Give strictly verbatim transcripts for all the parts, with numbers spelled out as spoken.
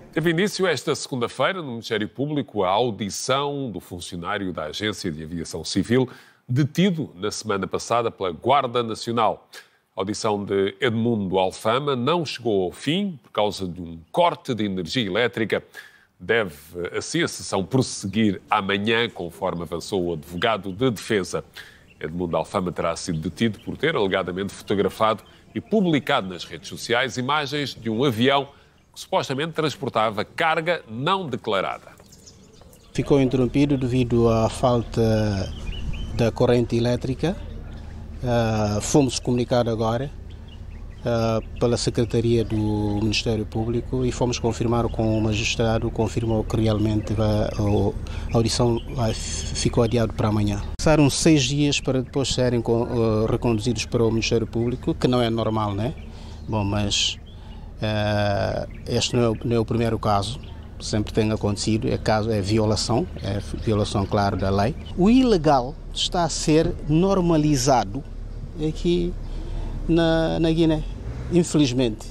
Teve início esta segunda-feira no Ministério Público a audição do funcionário da Agência de Aviação Civil detido na semana passada pela Guarda Nacional. A audição de Edmundo Alfama não chegou ao fim por causa de um corte de energia elétrica. Deve, assim, a sessão prosseguir amanhã, conforme avançou o advogado de defesa. Edmundo Alfama terá sido detido por ter alegadamente fotografado e publicado nas redes sociais imagens de um avião que supostamente transportava carga não declarada. Ficou interrompido devido à falta da corrente elétrica. Uh, fomos comunicados agora uh, pela Secretaria do Ministério Público e fomos confirmar com o magistrado, confirmou que realmente vai, a audição vai, ficou adiado para amanhã. Passaram seis dias para depois serem uh, reconduzidos para o Ministério Público, que não é normal, né? Bom, mas uh, este não é, o, não é o primeiro caso. Sempre tem acontecido, é caso, é violação, é violação, claro, da lei. O ilegal está a ser normalizado aqui na, na Guiné, infelizmente.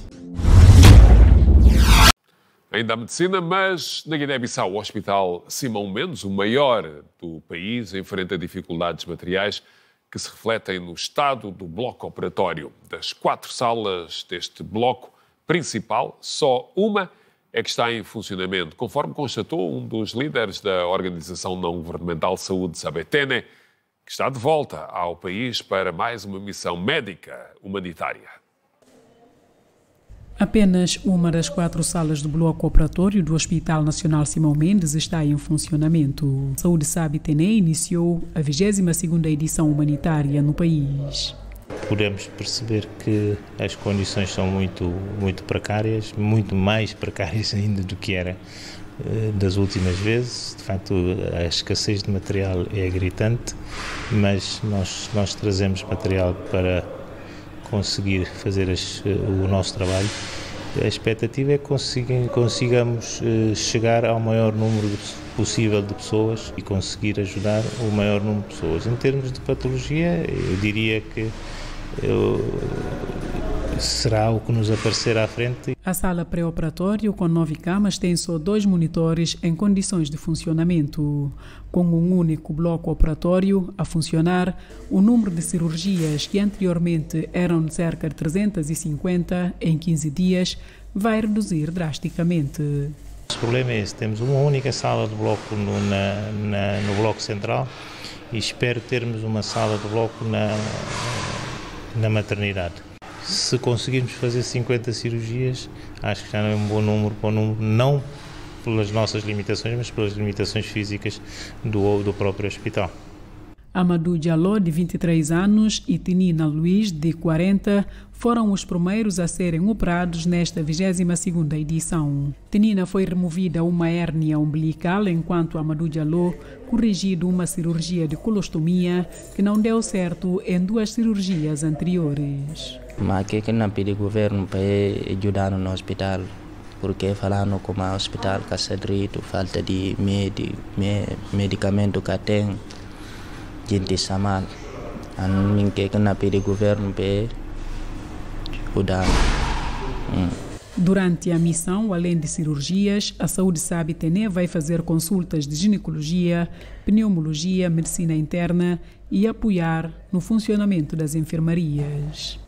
Ainda a medicina, mas na Guiné-Bissau, o Hospital Simão Mendes, o maior do país, enfrenta dificuldades materiais que se refletem no estado do bloco operatório. Das quatro salas deste bloco principal, só uma é que está em funcionamento, conforme constatou um dos líderes da Organização Não-Governamental Saúde Sabetene, que está de volta ao país para mais uma missão médica humanitária. Apenas uma das quatro salas do bloco operatório do Hospital Nacional Simão Mendes está em funcionamento. Saúde Sabetene iniciou a vigésima segunda edição humanitária no país. Podemos perceber que as condições são muito, muito precárias, muito mais precárias ainda do que era uh, das últimas vezes. De facto, a escassez de material é gritante, mas nós, nós trazemos material para conseguir fazer as, uh, o nosso trabalho. A expectativa é que consigam, consigamos uh, chegar ao maior número possível de pessoas e conseguir ajudar o maior número de pessoas. Em termos de patologia, eu diria que Eu, será o que nos aparecer à frente. A sala pré-operatória com nove camas tem só dois monitores em condições de funcionamento. Com um único bloco operatório a funcionar, o número de cirurgias que anteriormente eram de cerca de trezentas e cinquenta em quinze dias vai reduzir drasticamente. O problema é esse, temos uma única sala de bloco no, na, na, no bloco central e espero termos uma sala de bloco na na maternidade. Se conseguirmos fazer cinquenta cirurgias, acho que já não é um bom número para o número, não pelas nossas limitações, mas pelas limitações físicas do, do próprio hospital. Amadou Diallo, de vinte e três anos, e Tinina Luiz, de quarenta, foram os primeiros a serem operados nesta vigésima segunda edição. Tinina foi removida uma hérnia umbilical, enquanto Amadou Diallo corrigido uma cirurgia de colostomia que não deu certo em duas cirurgias anteriores. Mas que que não pede governo para ajudar no hospital, porque falando como o hospital Casadrito, falta de med, med, medicamento que tem. Gente sama, an que não pede governo para ajudar. Durante a missão, além de cirurgias, a Saúde Sabetene vai fazer consultas de ginecologia, pneumologia, medicina interna e apoiar no funcionamento das enfermarias.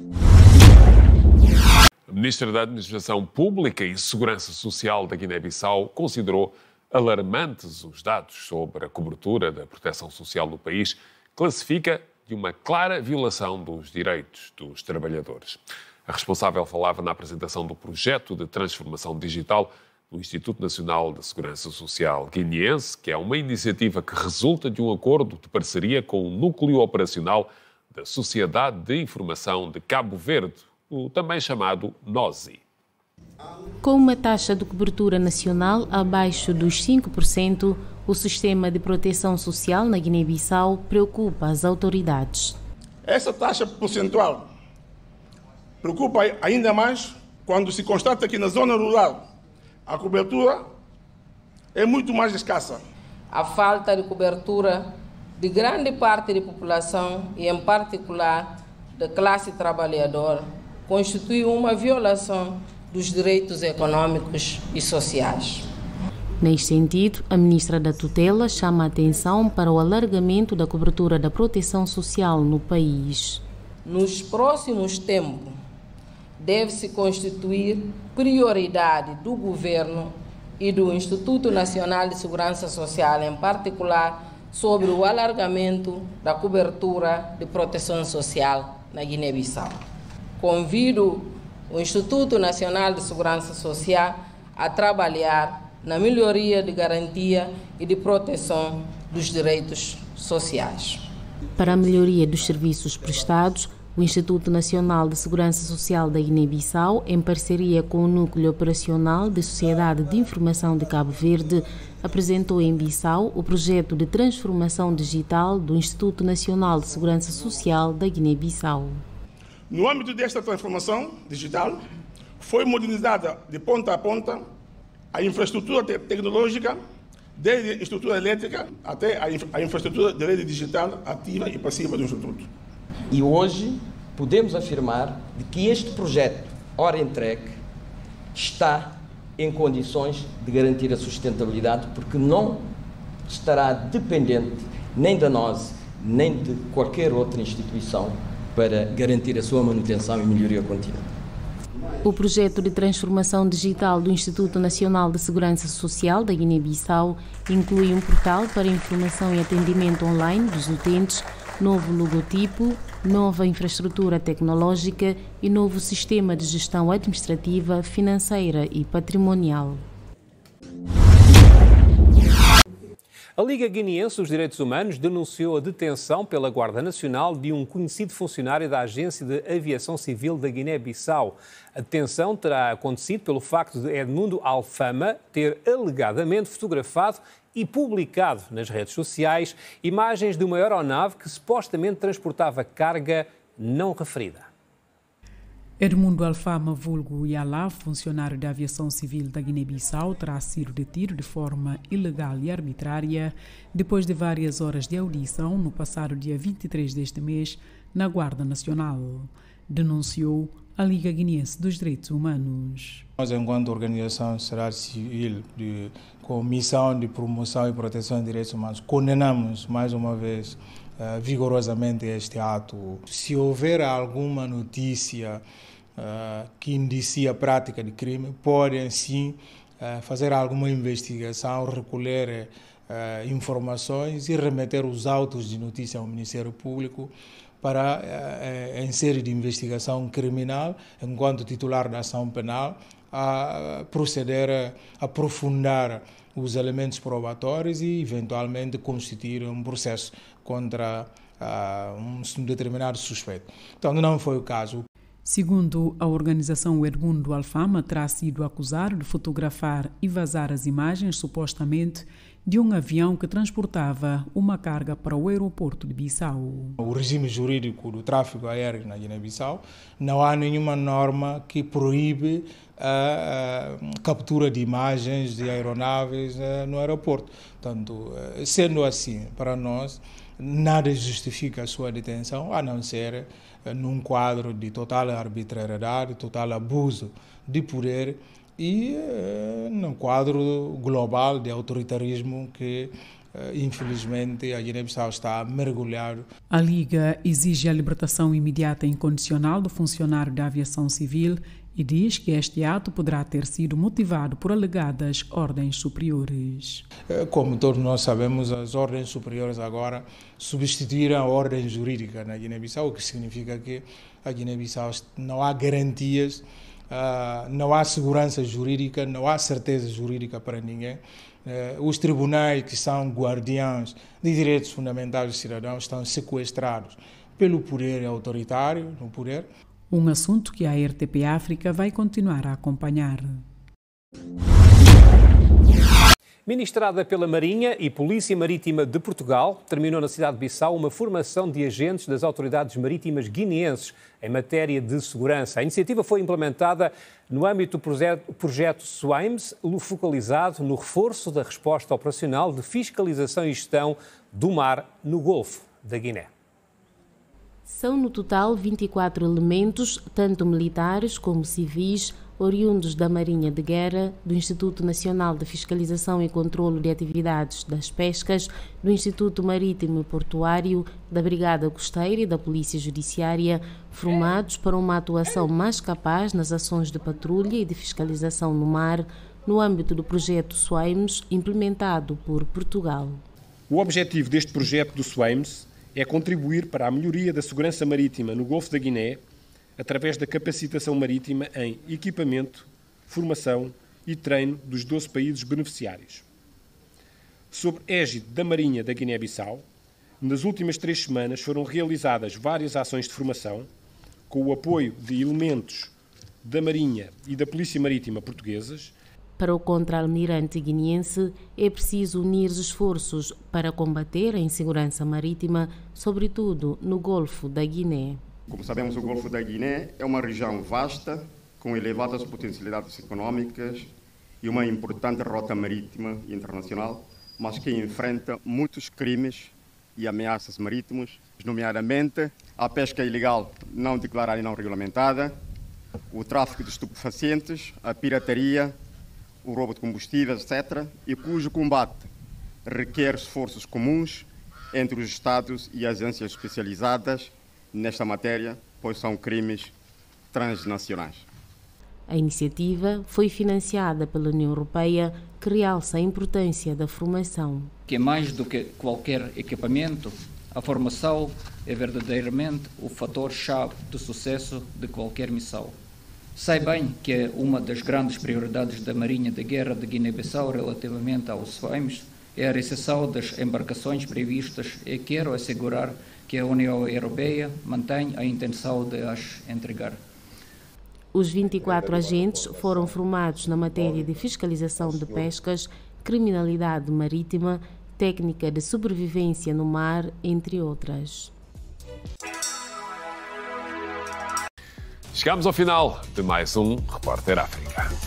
A Ministra da Administração Pública e Segurança Social da Guiné-Bissau considerou alarmantes os dados sobre a cobertura da proteção social no país, classifica de uma clara violação dos direitos dos trabalhadores. A responsável falava na apresentação do projeto de transformação digital do Instituto Nacional de Segurança Social guineense, que é uma iniciativa que resulta de um acordo de parceria com o Núcleo Operacional da Sociedade de Informação de Cabo Verde, o também chamado NOSI. Com uma taxa de cobertura nacional abaixo dos cinco por cento, o sistema de proteção social na Guiné-Bissau preocupa as autoridades. Essa taxa percentual preocupa ainda mais quando se constata que na zona rural a cobertura é muito mais escassa. A falta de cobertura de grande parte da população, e em particular da classe trabalhadora, constitui uma violação dos direitos econômicos e sociais. Neste sentido, a ministra da Tutela chama a atenção para o alargamento da cobertura da proteção social no país. Nos próximos tempos, deve-se constituir prioridade do Governo e do Instituto Nacional de Segurança Social, em particular, sobre o alargamento da cobertura de proteção social na Guiné-Bissau. Convido o Instituto Nacional de Segurança Social a trabalhar na melhoria de garantia e de proteção dos direitos sociais. Para a melhoria dos serviços prestados, o Instituto Nacional de Segurança Social da Guiné-Bissau, em parceria com o Núcleo Operacional de Sociedade de Informação de Cabo Verde, apresentou em Bissau o projeto de transformação digital do Instituto Nacional de Segurança Social da Guiné-Bissau. No âmbito desta transformação digital, foi modernizada de ponta a ponta a infraestrutura te tecnológica, desde a estrutura elétrica até a, infra a infraestrutura de rede digital ativa e passiva do Instituto. E hoje podemos afirmar de que este projeto, ora entregue, está em condições de garantir a sustentabilidade, porque não estará dependente nem da nós, nem de qualquer outra instituição para garantir a sua manutenção e melhoria contínua. O projeto de transformação digital do Instituto Nacional de Segurança Social da Guiné-Bissau inclui um portal para informação e atendimento online dos utentes, novo logotipo, nova infraestrutura tecnológica e novo sistema de gestão administrativa, financeira e patrimonial. A Liga Guineense dos Direitos Humanos denunciou a detenção pela Guarda Nacional de um conhecido funcionário da Agência de Aviação Civil da Guiné-Bissau. A detenção terá acontecido pelo facto de Edmundo Alfama ter alegadamente fotografado e publicado nas redes sociais imagens de uma aeronave que supostamente transportava carga não referida. Edmundo Alfama, vulgo Yalá, funcionário da aviação civil da Guiné-Bissau, terá sido detido de forma ilegal e arbitrária depois de várias horas de audição no passado dia vinte e três deste mês na Guarda Nacional, denunciou a Liga Guineense dos Direitos Humanos. Nós, enquanto organização sociedade civil de, com missão de promoção e proteção de direitos humanos, condenamos mais uma vez uh, vigorosamente este ato. Se houver alguma notícia uh, que indicia a prática de crime, podem sim uh, fazer alguma investigação, recolher uh, informações e remeter os autos de notícia ao Ministério Público para, uh, em série de investigação criminal, enquanto titular da ação penal, a proceder a aprofundar os elementos probatórios e, eventualmente, constituir um processo contra uh, um determinado suspeito. Então, não foi o caso. Segundo a organização, o Edmundo Alfama terá sido acusado de fotografar e vazar as imagens, supostamente, de um avião que transportava uma carga para o aeroporto de Bissau. O regime jurídico do tráfego aéreo na Guiné-Bissau, não há nenhuma norma que proíbe a, a captura de imagens de aeronaves a, no aeroporto. Portanto, sendo assim, para nós, nada justifica a sua detenção, a não ser a, num quadro de total arbitrariedade, total abuso de poder e uh, num quadro global de autoritarismo que, uh, infelizmente, a Guiné-Bissau está mergulhado. A Liga exige a libertação imediata e incondicional do funcionário da aviação civil e diz que este ato poderá ter sido motivado por alegadas ordens superiores. Como todos nós sabemos, as ordens superiores agora substituíram a ordem jurídica na Guiné-Bissau, o que significa que a Guiné-Bissau não há garantias, Uh, não há segurança jurídica, não há certeza jurídica para ninguém. Uh, os tribunais, que são guardiães de direitos fundamentais dos cidadãos, estão sequestrados pelo poder autoritário, no poder. Um assunto que a R T P África vai continuar a acompanhar. Ministrada pela Marinha e Polícia Marítima de Portugal, terminou na cidade de Bissau uma formação de agentes das autoridades marítimas guineenses em matéria de segurança. A iniciativa foi implementada no âmbito do projeto SWAIMS, focalizado no reforço da resposta operacional de fiscalização e gestão do mar no Golfo da Guiné. São no total vinte e quatro elementos, tanto militares como civis, oriundos da Marinha de Guerra, do Instituto Nacional de Fiscalização e Controlo de Atividades das Pescas, do Instituto Marítimo e Portuário, da Brigada Costeira e da Polícia Judiciária, formados para uma atuação mais capaz nas ações de patrulha e de fiscalização no mar, no âmbito do projeto SWAMES, implementado por Portugal. O objetivo deste projeto do SWAMES é contribuir para a melhoria da segurança marítima no Golfo da Guiné, através da capacitação marítima em equipamento, formação e treino dos doze países beneficiários. Sob égide da Marinha da Guiné-Bissau, nas últimas três semanas foram realizadas várias ações de formação, com o apoio de elementos da Marinha e da Polícia Marítima portuguesas. Para o contra-almirante guineense, é preciso unir esforços para combater a insegurança marítima, sobretudo no Golfo da Guiné. Como sabemos, o Golfo da Guiné é uma região vasta, com elevadas potencialidades econômicas e uma importante rota marítima e internacional, mas que enfrenta muitos crimes e ameaças marítimos, nomeadamente a pesca ilegal não declarada e não regulamentada, o tráfico de estupefacientes, a pirataria, o roubo de combustíveis, etcétera, e cujo combate requer esforços comuns entre os Estados e agências especializadas nesta matéria, pois são crimes transnacionais. A iniciativa foi financiada pela União Europeia, que realça a importância da formação. Que é mais do que qualquer equipamento, a formação é verdadeiramente o fator-chave de sucesso de qualquer missão. Sei bem que é uma das grandes prioridades da Marinha de Guerra de Guiné-Bissau relativamente aos SWAMES é a recepção das embarcações previstas e quero assegurar que a União Europeia mantém a intenção de as entregar. Os vinte e quatro agentes foram formados na matéria de fiscalização de pescas, criminalidade marítima, técnica de sobrevivência no mar, entre outras. Chegamos ao final de mais um Repórter África.